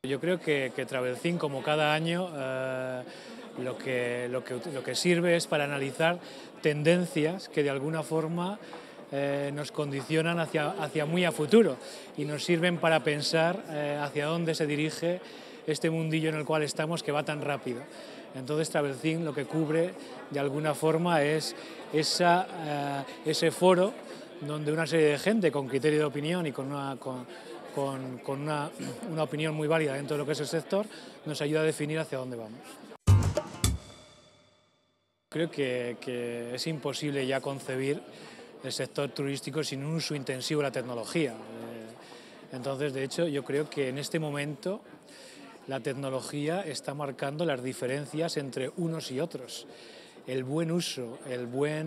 Yo creo que Travelzin, como cada año, lo que sirve es para analizar tendencias que de alguna forma nos condicionan hacia muy a futuro y nos sirven para pensar hacia dónde se dirige este mundillo en el cual estamos, que va tan rápido. Entonces Travelzin lo que cubre de alguna forma es ese foro donde una serie de gente con criterio de opinión y con una opinión muy válida dentro de lo que es el sector, nos ayuda a definir hacia dónde vamos. Creo que es imposible ya concebir el sector turístico sin un uso intensivo de la tecnología. Entonces, de hecho, yo creo que en este momento la tecnología está marcando las diferencias entre unos y otros. El buen uso, el buen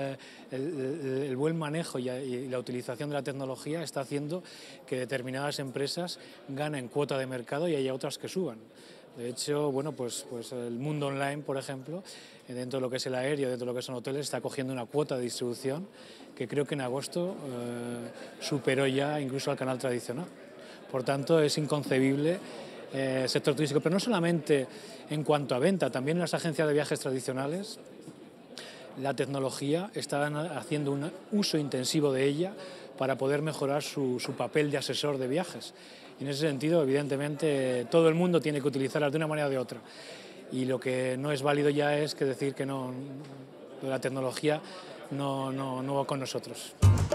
manejo y la utilización de la tecnología está haciendo que determinadas empresas ganen cuota de mercado y haya otras que suban. De hecho, bueno, pues el mundo online, por ejemplo, dentro de lo que es el aéreo, dentro de lo que son hoteles, está cogiendo una cuota de distribución que creo que en agosto superó ya incluso al canal tradicional. Por tanto, es inconcebible el sector turístico, pero no solamente en cuanto a venta, también en las agencias de viajes tradicionales la tecnología está haciendo un uso intensivo de ella para poder mejorar su papel de asesor de viajes. Y en ese sentido, evidentemente, todo el mundo tiene que utilizarlas de una manera o de otra. Y lo que no es válido ya es que decir que no, la tecnología no va con nosotros.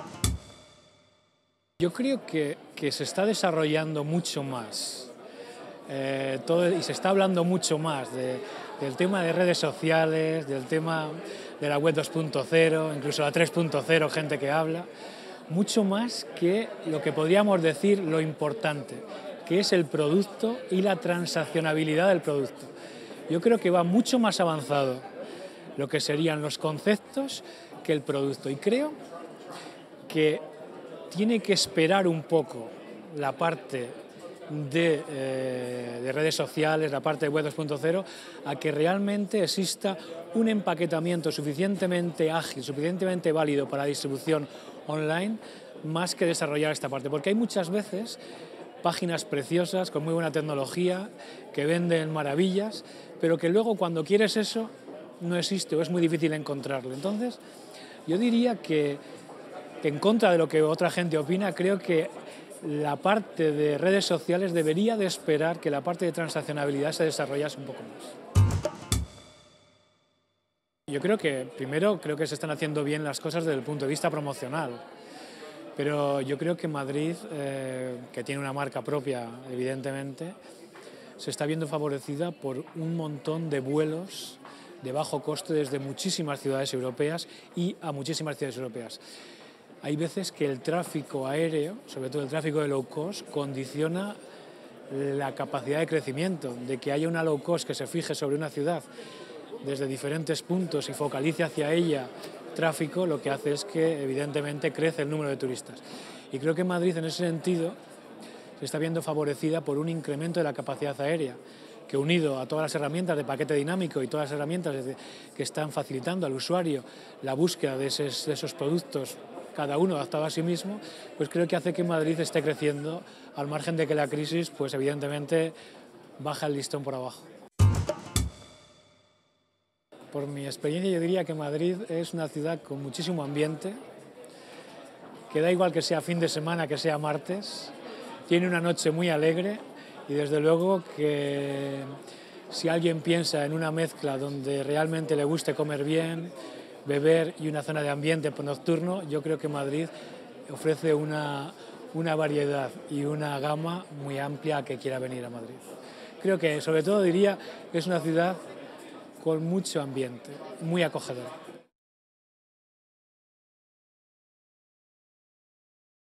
Yo creo que se está desarrollando mucho más y se está hablando mucho más del tema de redes sociales, del tema de la web 2.0, incluso la 3.0, gente que habla, mucho más que lo que podríamos decir lo importante, que es el producto y la transaccionabilidad del producto. Yo creo que va mucho más avanzado lo que serían los conceptos que el producto, y creo que tiene que esperar un poco la parte de redes sociales, la parte de web 2.0, a que realmente exista un empaquetamiento suficientemente ágil, suficientemente válido para la distribución online, más que desarrollar esta parte, porque hay muchas veces páginas preciosas con muy buena tecnología que venden maravillas, pero que luego cuando quieres eso no existe o es muy difícil encontrarlo. Entonces, yo diría que en contra de lo que otra gente opina, creo que la parte de redes sociales debería de esperar que la parte de transaccionabilidad se desarrollase un poco más. Yo creo que, primero, creo que se están haciendo bien las cosas desde el punto de vista promocional, pero yo creo que Madrid, que tiene una marca propia, evidentemente, se está viendo favorecida por un montón de vuelos de bajo coste desde muchísimas ciudades europeas y a muchísimas ciudades europeas. Hay veces que el tráfico aéreo, sobre todo el tráfico de low cost, condiciona la capacidad de crecimiento, de que haya una low cost que se fije sobre una ciudad desde diferentes puntos y focalice hacia ella tráfico, lo que hace es que evidentemente crece el número de turistas. Y creo que Madrid en ese sentido se está viendo favorecida por un incremento de la capacidad aérea, que unido a todas las herramientas de paquete dinámico y todas las herramientas que están facilitando al usuario la búsqueda de esos productos, cada uno adaptado a sí mismo, pues creo que hace que Madrid esté creciendo al margen de que la crisis, pues evidentemente, baja el listón por abajo. Por mi experiencia yo diría que Madrid es una ciudad con muchísimo ambiente, que da igual que sea fin de semana, que sea martes, tiene una noche muy alegre y desde luego que si alguien piensa en una mezcla donde realmente le guste comer bien, beber y una zona de ambiente nocturno, yo creo que Madrid ofrece una variedad y una gama muy amplia a que quiera venir a Madrid. Creo que sobre todo diría que es una ciudad con mucho ambiente, muy acogedora.